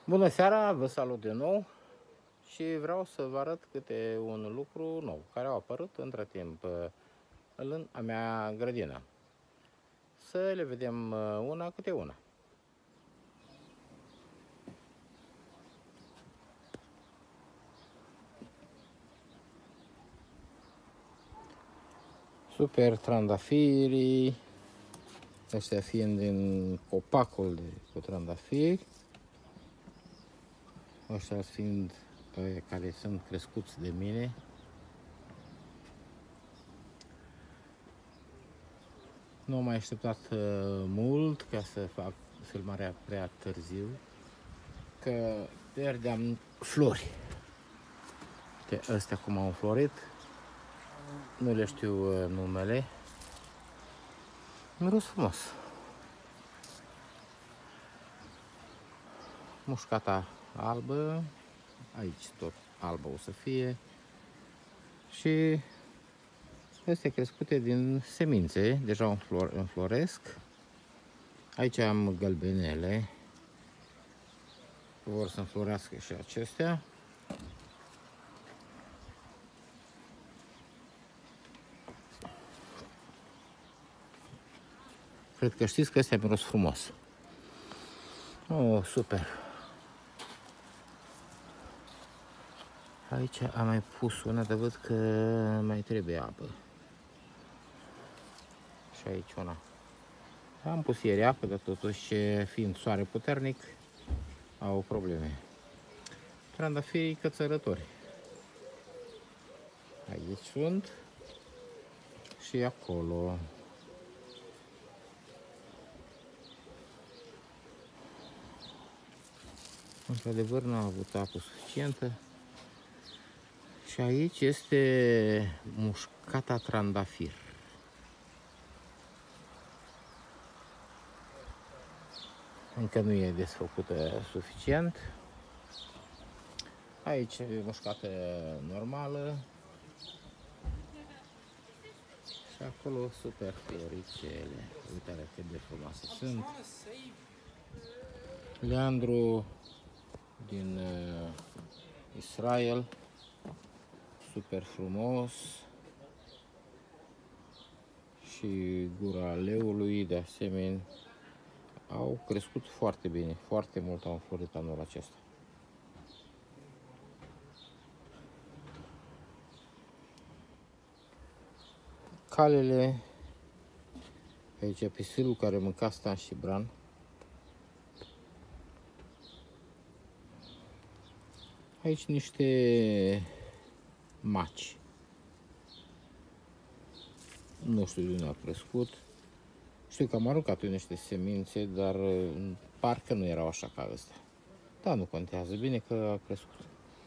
Bună seara, vă salut de nou și vreau să vă arăt câte un lucru nou care au apărut între timp în a mea grădină. Să le vedem una câte una. Super trandafirii, ăștia fiind din copacul cu trandafiri, ăștia fiind care sunt crescuți de mine. Nu am mai așteptat mult ca să fac filmarea prea târziu, că pierdeam flori. Uite, astea cum au înflorit, nu le știu numele. Miros frumos. Mușcata albă, aici tot albă o să fie. Și astea crescute din semințe, deja înfloresc. Aici am gălbenele, vor să înflorească și acestea. Cred că știți că astea miros frumos. Oh, super! Aici am mai pus una, dar văd că mai trebuie apă. Și aici una. Am pus ieri apă, dar totuși, fiind soare puternic, au probleme. Trandafirii cățărători. Aici sunt și acolo. Într-adevăr, nu am avut apă suficientă. Și aici este mușcata trandafir. Încă nu e desfăcută suficient. Aici e mușcată normală. Și acolo super floricele. Uite cât de frumoase sunt. Leandru din Israel. Super frumos. Și gura leului de asemenea. Au crescut foarte bine, foarte mult au înflorit anul acesta. Calele, aici pisâlul care mânca Stan și Bran. Aici niște maci. Nu știu de unde au crescut. Știu că am aruncat niște semințe, dar parcă nu erau așa ca astea. Dar nu contează, bine că a crescut.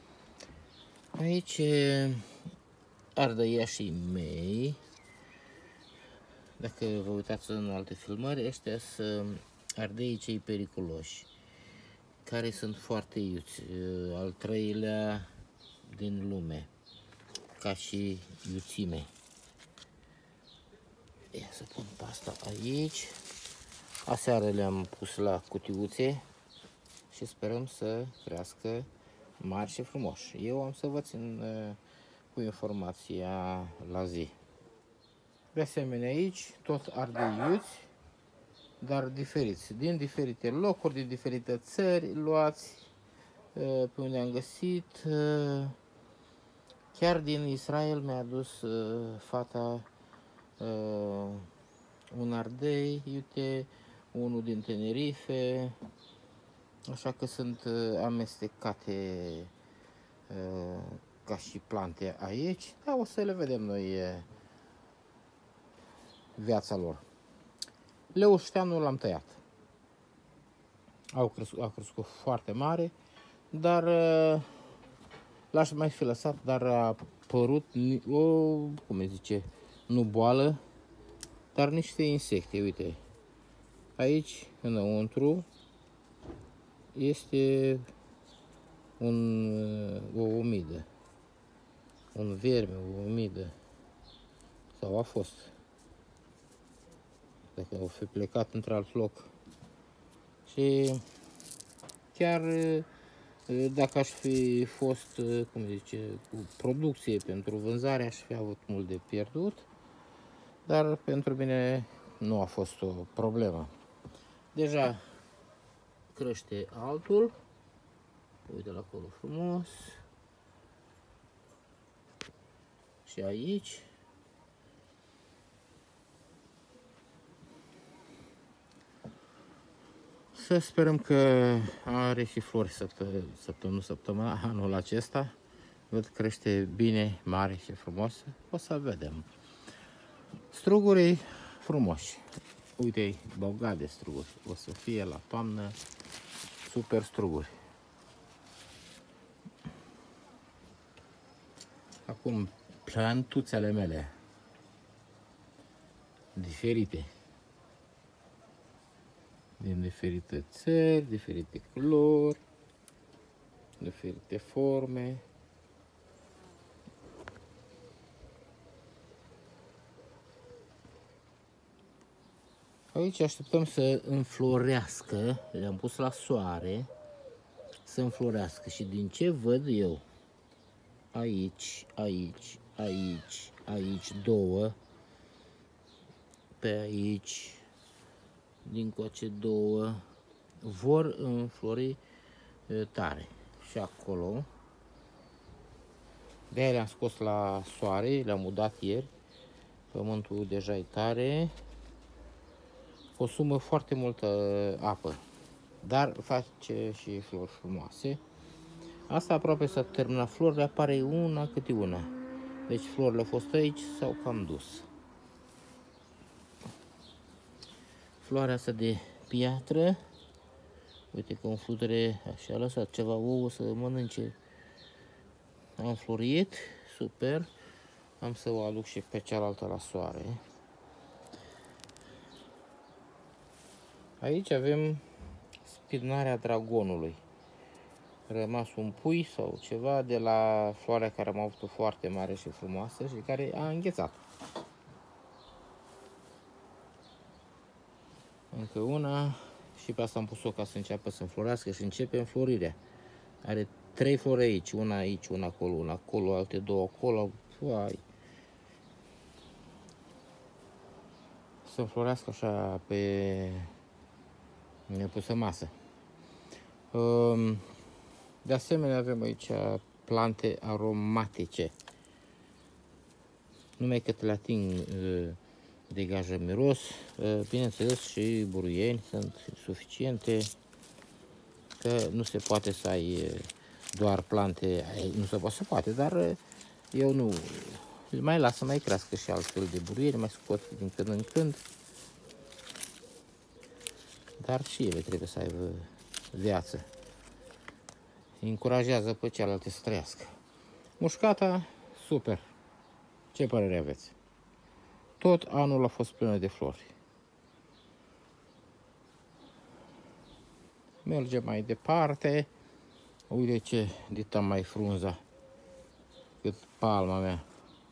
Aici ardăiașii mei. Dacă vă uitați în alte filmări, ăștia sunt ardeii cei periculoși, care sunt foarte iuți, al treilea din lume, ca și iuțime. Ia să pun pasta aici. Aseară le-am pus la cutiuțe și sperăm să crească mari și frumoși. Eu am să vă țin cu informația la zi. De asemenea aici tot ardeiuți, dar diferiți, din diferite locuri, din diferite țări, luați pe unde am găsit. Chiar din Israel mi-a adus fata un ardei, uite, unul din Tenerife, așa că sunt amestecate ca și plante aici, dar o să le vedem noi viața lor. Leușteanul l-am tăiat. A crescut foarte mare, dar l-aș mai fi lăsat, dar a apărut o, cum se zice, nu boală, dar niște insecte. Uite, aici, înăuntru, este o omidă, un vierme, o omidă, sau a fost. Dacă au fi plecat într-alt loc. Și chiar dacă aș fi fost, cum zice, cu producție pentru vânzare, aș fi avut mult de pierdut, dar pentru mine nu a fost o problemă. Deja crește altul, uite la acolo frumos, și aici. Să sperăm că are și flori săptămâna, anul acesta. Văd că crește bine, mare și frumos. O să vedem. Strugurii frumoși. Uite-i, bogat de struguri. O să fie la toamnă super struguri. Acum, plantuțele mele diferite. Din diferite țări, diferite culori, diferite forme. Aici așteptăm să înflorească, le-am pus la soare să înflorească și din ce văd eu, aici, aici, aici, aici două, pe aici, dincoace două, vor înflori tare și acolo. De-aia le-am scos la soare, le-am udat ieri, pământul deja e tare. Consumă foarte multă apă, dar face și flori frumoase. Asta aproape s-a terminat, florile apare una câte una. Deci florile au fost aici, s-au cam dus. Floarea asta de piatră, uite că un fluture și-a lăsat ceva ouă să mănânce. A înflorit, super. Am să o aduc și pe cealaltă la soare. Aici avem spinarea dragonului. Rămas un pui sau ceva de la floarea care am avut-o foarte mare și frumoasă și care a înghețat. Încă una și pe asta am pus-o ca să înceapă să înflorească și începe înflorirea. Are 3 flori aici, una acolo, alte două acolo. Uai. Să înflorească așa pe nepusă masă. De asemenea avem aici plante aromatice. Numai că te le ating, degajă miros. Bineînțeles și buruieni sunt suficiente, că nu se poate să ai doar plante, nu se poate, dar eu nu îl mai las să mai crească și altfel de buruieni, mai scot din când în când. Dar și ele trebuie să aibă viață. Încurajează pe celelalte să trăiască. Mușcata, super. Ce părere aveți? Tot anul a fost plin de flori. Mergem mai departe. Uite ce dita mai frunza. Cât palma mea.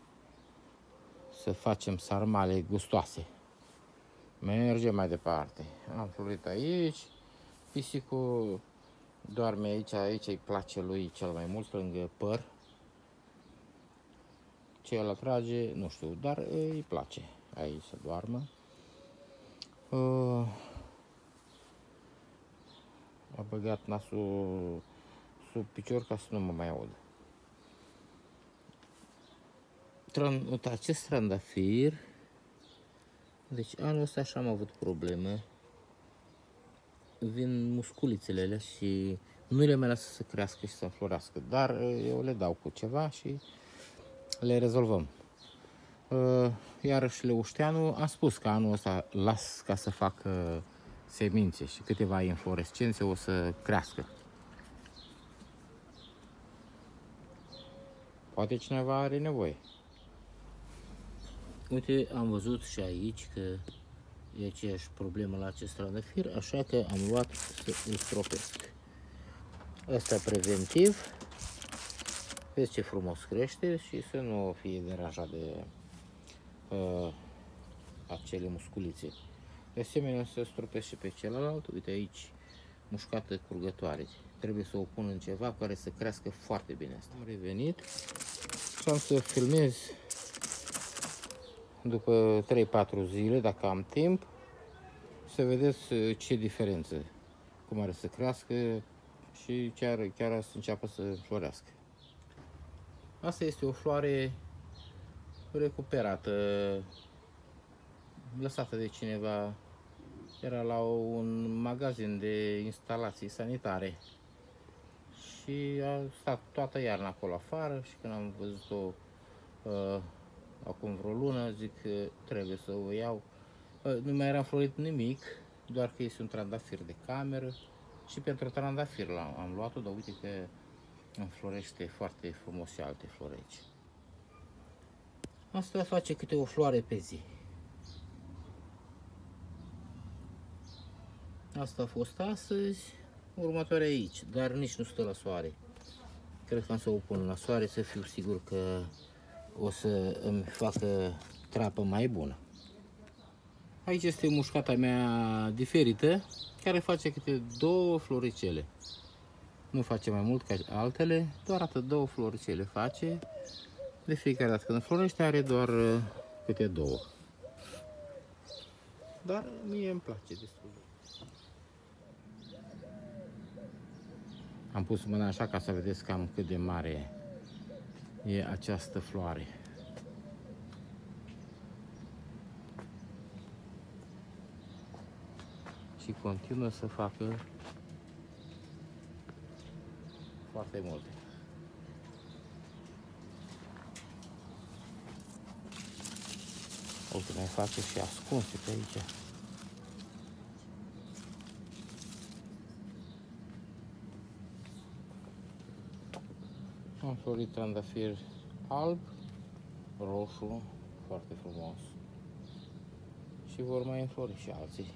Să facem sarmale gustoase. Mergem mai departe. Am florit aici. Pisicul doarme aici, aici îi place lui cel mai mult, lângă păr. Ce el atrage, nu știu, dar îi place aici să doarmă. A băgat nasul sub picior ca să nu mă mai aud. Acest trandafir, deci anul ăsta așa am avut probleme. Vin musculițele alea și nu le mai lasă să crească și să înflorească, dar eu le dau cu ceva și le rezolvăm. Iarăși leușteanul, am spus că anul ăsta las ca să facă semințe și câteva inflorescențe o să crească. Poate cineva are nevoie. Uite, am văzut și aici că e aceeași problemă la acest trandafir, așa că am luat să îl stropesc. Asta preventiv. Vezi ce frumos crește și să nu fie deranjat de acele musculițe. De asemenea, să stropesc și pe celălalt. Uite aici mușcată curgătoare. Trebuie să o pun în ceva care să crească foarte bine asta. Am revenit și am să filmez după 3-4 zile, dacă am timp, să vedeți ce diferență, cum are să crească și chiar să înceapă să florească. Asta este o floare recuperată, lăsată de cineva. Era la un magazin de instalații sanitare și a stat toată iarna acolo afară și când am văzut-o acum vreo lună, zic că trebuie să o iau. Nu mai era înflorit nimic, doar că este un trandafir de cameră și pentru trandafir am luat-o, dar uite că înflorește foarte frumos și alte flori aici. Asta face câte o floare pe zi. Asta a fost astăzi, următoarea aici, dar nici nu stă la soare. Cred că am să o pun la soare să fiu sigur că o să îmi facă treapă mai bună. Aici este mușcata mea diferită, care face câte 2 floricele. Nu face mai mult ca altele, doar atât 2 floricele face. De fiecare dată când florește are doar câte 2. Dar mie îmi place destul. Am pus mâna așa ca să vedeți cam cât de mare e această floare. Și continuă să facă foarte multe. Uite, mai face și ascunse pe aici. Am florit trandafir alb, roșu, foarte frumos. Și vor mai înflori și alții.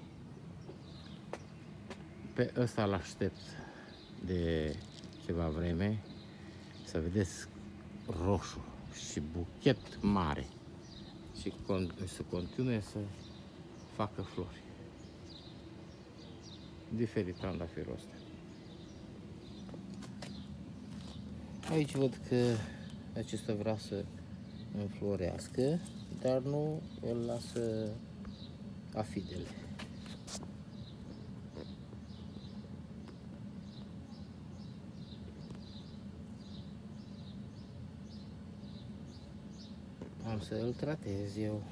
Pe ăsta îl aștept de ceva vreme, să vedeți roșu și buchet mare și să continue să facă flori. Diferit trandafirul ăsta. Aici văd că acesta vrea să înflorească, dar nu îl lasă afidele. Am să îl tratez eu.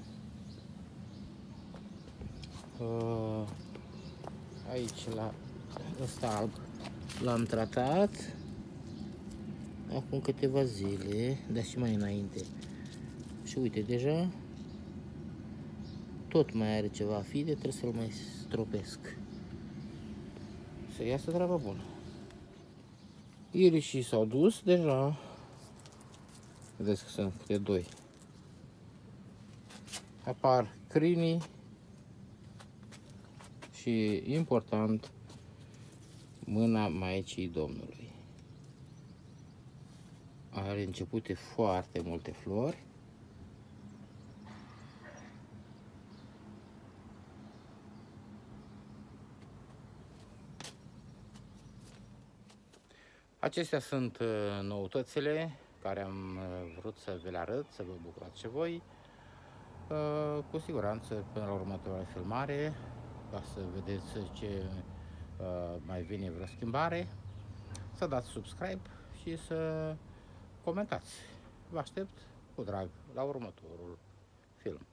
Aici la ăsta alb l-am tratat acum câteva zile, dar și mai înainte. Și uite, deja tot mai are ceva afide, trebuie să-l mai stropesc. Să iasă treaba bună. Irișii s-au dus deja. Vedeți că sunt câte 2. Apar crinii și, important, mâna Maicii Domnului. Are începute foarte multe flori. Acestea sunt noutățile care am vrut să vi le arăt, să vă bucurați și voi. Cu siguranță până la următoarea filmare, ca să vedeți ce mai vine vreo schimbare, să dați subscribe și să comentați. Vă aștept cu drag la următorul film.